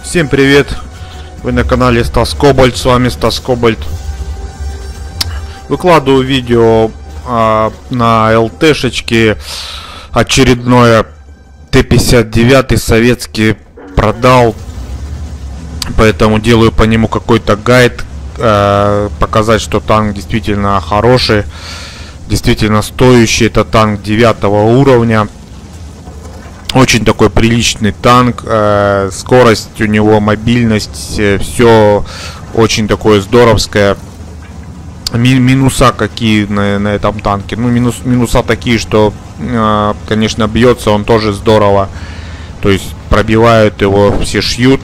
Всем привет! Вы на канале Стас Кобальт, с вами Стас Кобальт. Выкладываю видео на ЛТшечке. Очередное Т-59 советский продал. Поэтому делаю по нему какой-то гайд. Показать, что танк действительно хороший. Действительно стоящий. Это танк 9 уровня. Очень такой приличный танк, скорость у него, мобильность, все очень такое здоровское. Минуса какие на этом танке? Ну, минуса такие, что, конечно, бьется он тоже здорово. То есть пробивают его, все шьют.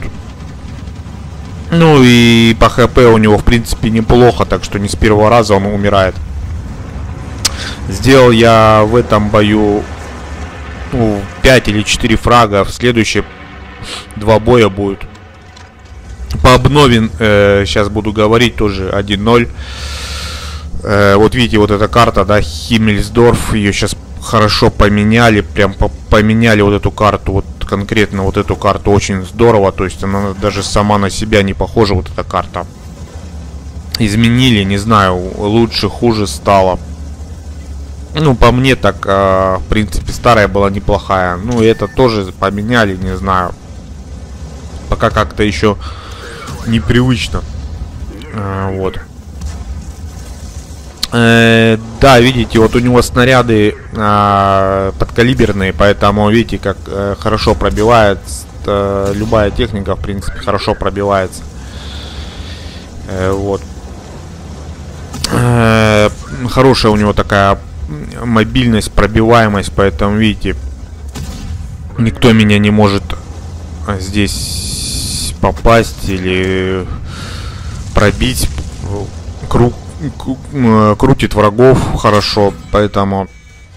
Ну и по ХП у него, в принципе, неплохо, так что не с первого раза он умирает. Сделал я в этом бою 5 или 4 фрага. В следующие 2 боя будет по обнове. Сейчас буду говорить тоже 1-0. Вот видите, вот эта карта, да, Химмельсдорф. Ее сейчас хорошо поменяли. Прям поменяли вот эту карту. Вот конкретно вот эту карту очень здорово. То есть она даже сама на себя не похожа, вот эта карта. Изменили, не знаю, лучше, хуже стало. Ну, по мне так, в принципе, старая была неплохая. Ну, и это тоже поменяли, не знаю. Пока как-то еще непривычно. Вот. Да, видите, вот у него снаряды подкалиберные, поэтому, видите, как хорошо пробивает. Любая техника, в принципе, хорошо пробивается. Вот. Хорошая у него такая мобильность, пробиваемость, поэтому, видите, никто меня не может здесь попасть или пробить. Крутит врагов хорошо, поэтому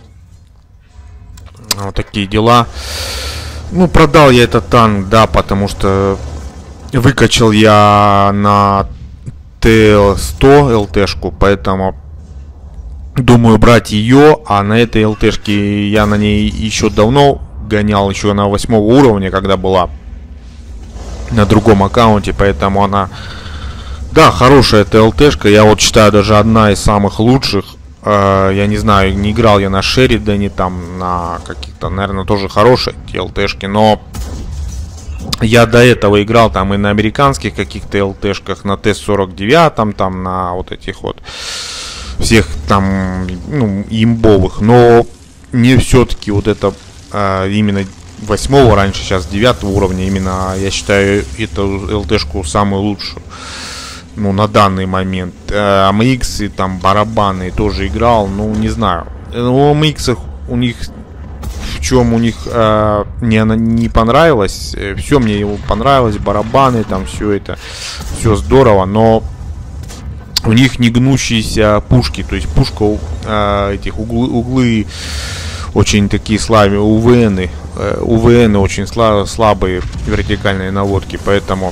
вот такие дела. Ну, продал я этот танк, да, потому что выкачал я на Т-100 ЛТшку, поэтому думаю брать ее. А на этой ЛТшке я на ней еще давно гонял, еще на 8 уровня, когда была на другом аккаунте, поэтому она, да, хорошая эта ЛТшка. Я вот считаю, даже одна из самых лучших. Я не знаю, не играл я на Шеридане, там на каких-то, наверное, тоже хорошие эти ЛТшки, но я до этого играл там и на американских каких-то ЛТшках, на Т-49, там на вот этих вот всех там, ну, имбовых. Но мне все-таки вот это именно 8 раньше, сейчас 9 уровня, именно я считаю эту ЛТшку самую лучшую, ну, на данный момент. АМХ и там барабаны тоже играл, ну, не знаю. У АМХ у них, в чем у них мне она не понравилась. Все мне его понравилось, барабаны, там все это, все здорово, но у них не гнущиеся пушки, то есть пушка, этих углы очень такие слабые, УВНы очень слабые вертикальные наводки, поэтому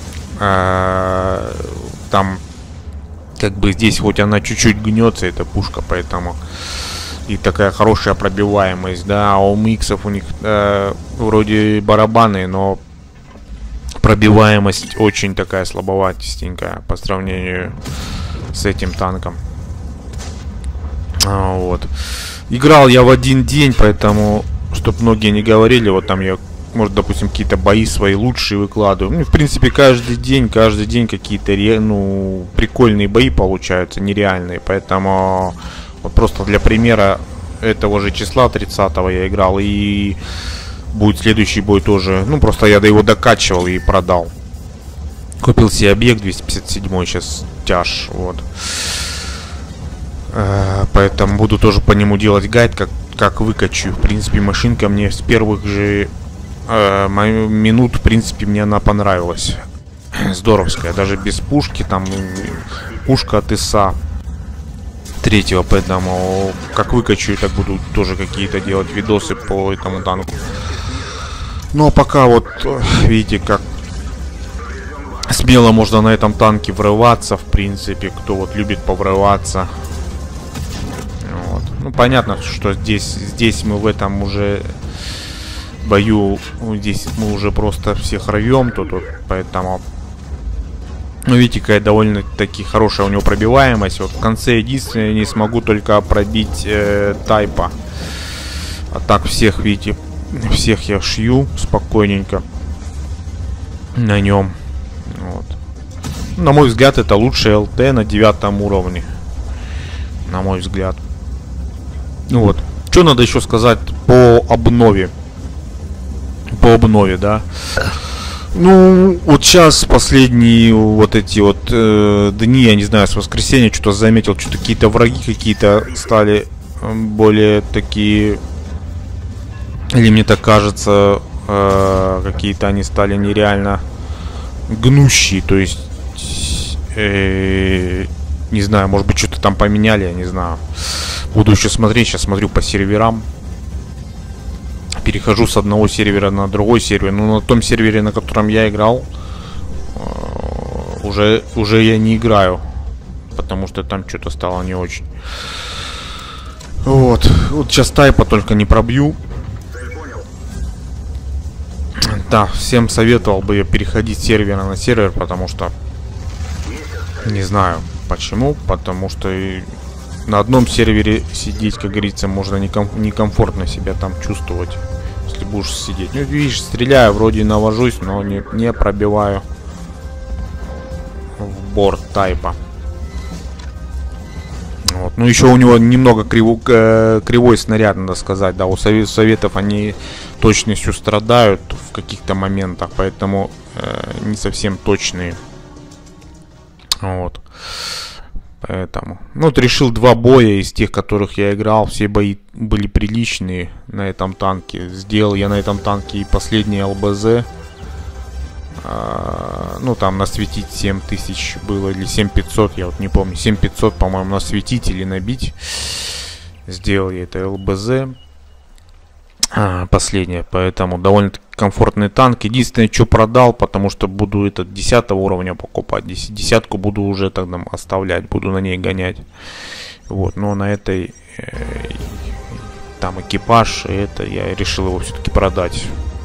там как бы здесь хоть она чуть-чуть гнется, эта пушка, поэтому и такая хорошая пробиваемость, да. А у МХов у них вроде барабаны, но пробиваемость очень такая слабоватистенькая по сравнению с этим танком. Вот. Играл я в один день, поэтому, чтоб многие не говорили, вот там я, может, допустим, какие-то бои свои лучшие выкладываю. Ну, в принципе, каждый день какие-то, ну, прикольные бои получаются, нереальные. Поэтому вот просто для примера этого же числа 30-го я играл, и будет следующий бой тоже. Ну, просто я до его докачивал и продал. Купил себе объект 257 сейчас тяж, вот. Поэтому буду тоже по нему делать гайд, как выкачу. В принципе, машинка мне с первых же минут, в принципе, мне она понравилась. Здоровская, даже без пушки, там пушка от ИСа 3-го, поэтому как выкачу, так буду тоже какие-то делать видосы по этому танку. Ну а пока вот видите, как смело можно на этом танке врываться, в принципе, кто вот любит поврываться. Вот. Ну понятно, что здесь мы в этом уже бою здесь мы уже просто всех рвем тут, поэтому... Ну, видите, какая довольно-таки хорошая у него пробиваемость. Вот в конце единственное, не смогу только пробить тайпа. А так всех, видите, всех я шью спокойненько на нем. Вот. На мой взгляд, это лучший ЛТ на 9 уровне. На мой взгляд. Ну вот. Что надо еще сказать по обнове? По обнове, да. Ну, вот сейчас последние вот эти вот дни, я не знаю, с воскресенья что-то заметил, что-то какие-то враги какие-то стали более такие, или мне так кажется, какие-то они стали нереально гнущие, то есть, не знаю, может быть что-то там поменяли, я не знаю. Буду еще смотреть, сейчас смотрю по серверам. Перехожу с одного сервера на другой сервер. Но на том сервере, на котором я играл, уже я не играю. Потому что там что-то стало не очень. Вот сейчас тайпа только не пробью. Да, всем советовал бы я переходить с сервера на сервер, потому что... Не знаю почему. Потому что на одном сервере сидеть, как говорится, можно некомфортно себя там чувствовать. Если будешь сидеть. Ну, видишь, стреляю, вроде навожусь, но не пробиваю в борт тайпа. Вот. Ну, еще у него немного кривой снаряд, надо сказать. Да, у советов они точностью страдают в каких-то моментах, поэтому не совсем точные. Вот. Поэтому. Ну, вот решил 2 боя из тех, которых я играл. Все бои были приличные на этом танке. Сделал я на этом танке и последний ЛБЗ. Ну, там насветить 7000 было. Или 7500, я вот не помню. 7500, по-моему, насветить или набить. Сделал я это ЛБЗ. Последнее. Поэтому довольно-таки комфортный танк. Единственное, что продал, потому что буду этот 10 уровня покупать. 10-ку буду уже тогда оставлять. Буду на ней гонять. Вот. Но на этой там экипаж. Это я решил его все-таки продать.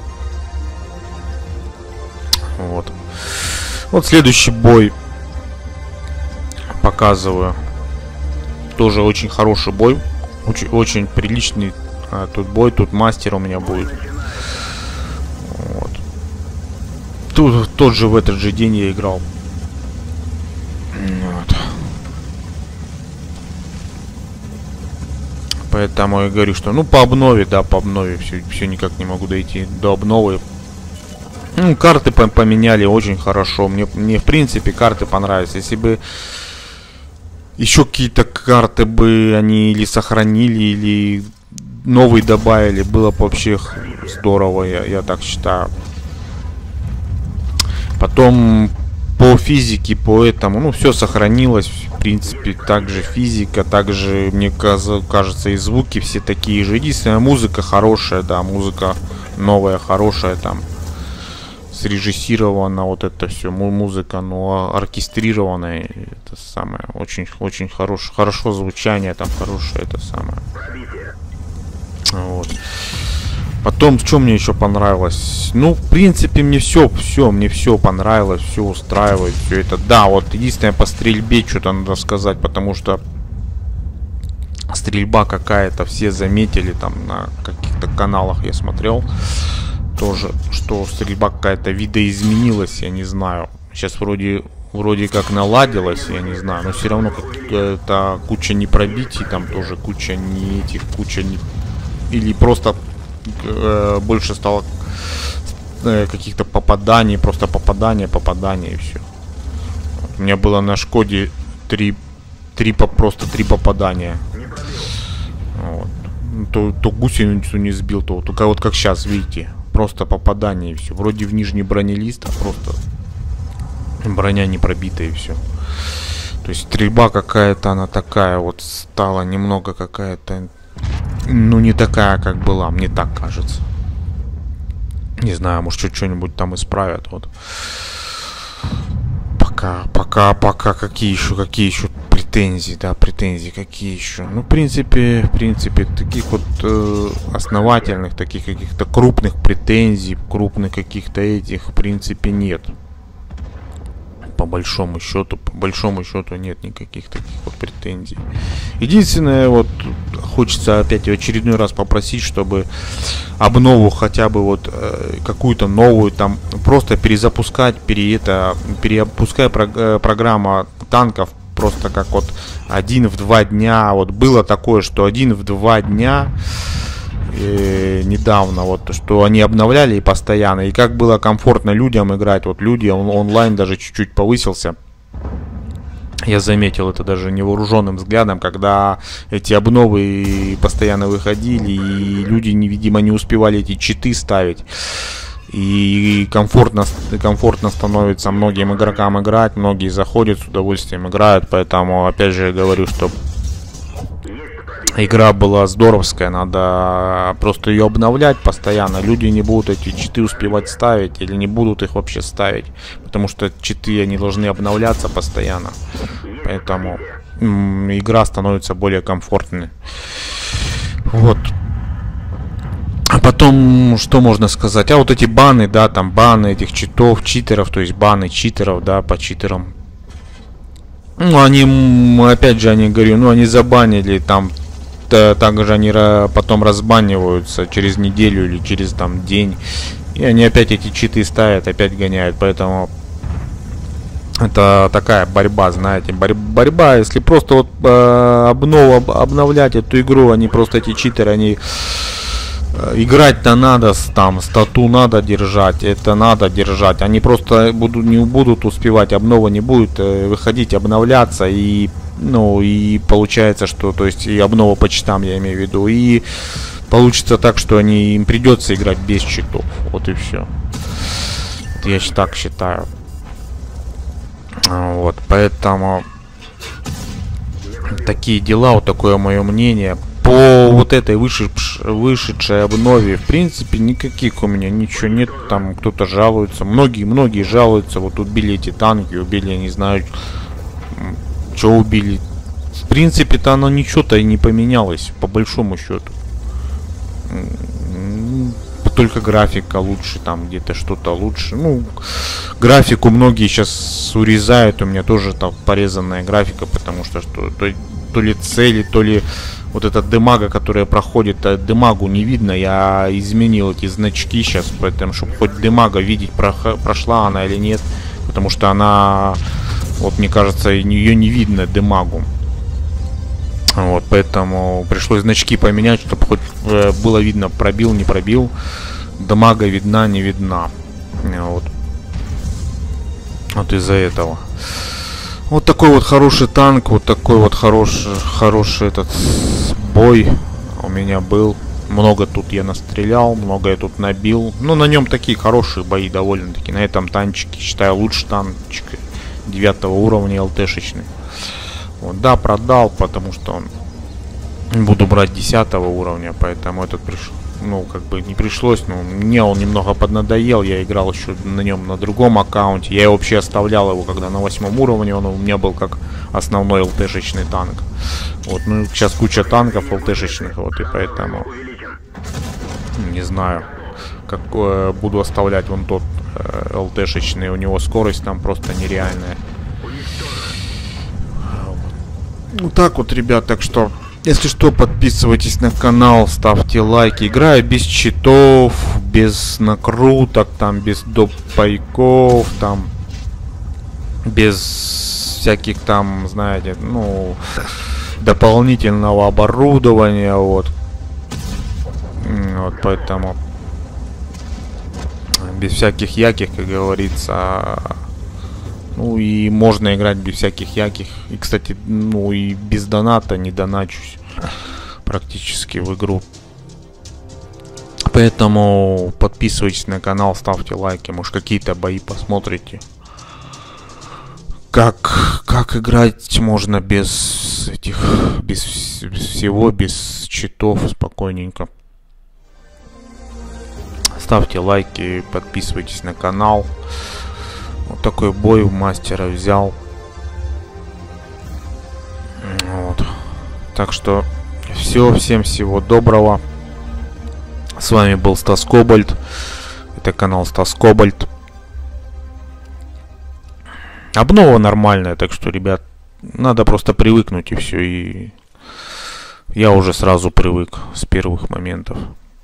Вот. Вот следующий бой показываю. Тоже очень хороший бой. Очень приличный. Тут бой, тут мастер у меня будет. Вот. Тут тот же в этот же день я играл. Вот. Поэтому я говорю, что ну по обнове, да, по обнове. Все никак не могу дойти до обновы. Ну, карты поменяли очень хорошо. Мне в принципе карты понравились. Если бы еще какие-то карты бы они или сохранили, или новый добавили, было бы вообще здорово, я так считаю. Потом по физике, по этому, ну, все сохранилось, в принципе, также физика, также, мне кажется, и звуки все такие же. Единственная, музыка хорошая, да, музыка новая, хорошая, там, срежиссирована, вот это все, музыка, но оркестрированная, это самое, очень хорошо звучание, там, хорошее, это самое. Вот. Потом, что мне еще понравилось? Ну, в принципе, мне все понравилось, все устраивает, все это. Да, вот единственное по стрельбе что-то надо сказать, потому что стрельба какая-то, все заметили, там на каких-то каналах я смотрел тоже, что стрельба какая-то видоизменилась, я не знаю. Сейчас вроде как наладилась, я не знаю, но все равно какая-то куча непробитий, там тоже куча не этих, или просто больше стало каких-то попаданий, просто попадания и все. У меня было на Шкоде просто три попадания. Вот. То гусеницу не сбил, только вот как сейчас, видите, просто попадание и все. Вроде в нижний бронелист, а просто броня не пробита и все. То есть стрельба какая-то, она такая вот стала немного какая-то, ну, не такая, как была, мне так кажется. Не знаю, может, что-нибудь там исправят. Вот. Пока какие еще Претензии, да, претензии какие еще? Ну, в принципе, таких вот основательных, таких каких-то крупных претензий, крупных каких-то этих, в принципе, нет. По большому счету нет никаких таких вот претензий. Единственное, вот хочется опять в очередной раз попросить, чтобы обнову хотя бы вот какую-то новую, там просто перезапускать, переопускай программа танков, просто как вот 1 в 2 дня. Вот было такое, что 1 в 2 дня недавно, вот, что они обновляли и постоянно, и как было комфортно людям играть. Вот люди, онлайн даже чуть-чуть повысился. Я заметил это даже невооруженным взглядом, когда эти обновы постоянно выходили, и люди, видимо, не успевали эти читы ставить. И комфортно становится многим игрокам играть, многие заходят с удовольствием играют, поэтому опять же я говорю, что игра была здоровская, надо просто ее обновлять постоянно. Люди не будут эти читы успевать ставить или не будут их вообще ставить, потому что читы, они должны обновляться постоянно, поэтому игра становится более комфортной. Вот. А потом, что можно сказать? А вот эти баны, да, там баны этих читов, читеров, то есть баны читеров, да, по читерам. Ну, они, опять же, они, говорю, ну, они забанили там, также они потом разбаниваются через неделю или через там день. И они опять эти читы ставят, опять гоняют, поэтому это такая борьба, знаете, борьба, если просто вот обновлять эту игру, они просто эти читеры, они... Играть-то надо, там, стату надо держать, это надо держать. Они просто не будут успевать, обнова не будет выходить, обновляться. И, ну, и получается, что, то есть, и обнова по читам, я имею в виду. И получится так, что им придется играть без читов. Вот и все. Я так считаю. Вот, поэтому такие дела, вот такое мое мнение. По вот этой вышедшей обнове, в принципе, никаких у меня ничего нет. Там кто-то жалуется, многие жалуются. Вот убили эти танки, убили, я не знаю, что убили. В принципе-то оно ничего-то и не поменялось, по большому счету. Только графика лучше, там где-то что-то лучше. Ну, графику многие сейчас урезают. У меня тоже там порезанная графика, потому что то ли цели, то ли вот эта демага, которая проходит, демагу не видно. Я изменил эти значки сейчас, поэтому, чтобы хоть демага видеть, прошла она или нет. Потому что она, вот мне кажется, ее не видно, демагу. Вот, поэтому пришлось значки поменять, чтобы хоть было видно, пробил, не пробил. Демага видна, не видна. Вот из-за этого. Вот такой вот хороший танк, вот такой вот хороший этот бой у меня был. Много тут я настрелял, много я тут набил. Ну, на нем такие хорошие бои довольно-таки. На этом танчике, считаю, лучший танчик 9 уровня ЛТшечный. Вот, да, продал, потому что буду брать 10 уровня, поэтому этот пришел. Ну, как бы не пришлось, но мне он немного поднадоел. Я играл еще на нем на другом аккаунте. Я вообще оставлял его, когда на 8 уровне он у меня был как основной ЛТшечный танк. Вот, ну сейчас куча танков ЛТшечных, вот, и поэтому не знаю, как буду оставлять вон тот ЛТшечный. У него скорость там просто нереальная. Вот так вот, ребят, так что... Если что, подписывайтесь на канал, ставьте лайки. Играю без читов, без накруток, там, без доп. Пайков, там, без всяких там, знаете, ну, дополнительного оборудования, вот. Вот, поэтому без всяких яких, как говорится. Ну и можно играть без всяких яких. И, кстати, ну и без доната не доначусь практически в игру. Поэтому подписывайтесь на канал, ставьте лайки. Может, какие-то бои посмотрите. Как играть можно без этих, без всего, без читов, спокойненько. Ставьте лайки, подписывайтесь на канал. Вот такой бой у мастера взял. Так что все, всем всего доброго. С вами был Стас Кобальт. Это канал Стас Кобальт. Обнова нормальная, так что, ребят, надо просто привыкнуть и все. И я уже сразу привык с первых моментов.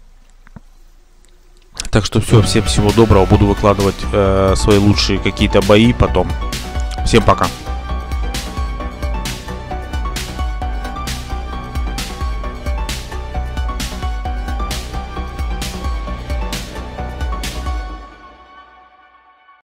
Так что все, всем всего доброго. Буду выкладывать свои лучшие какие-то бои потом. Всем пока.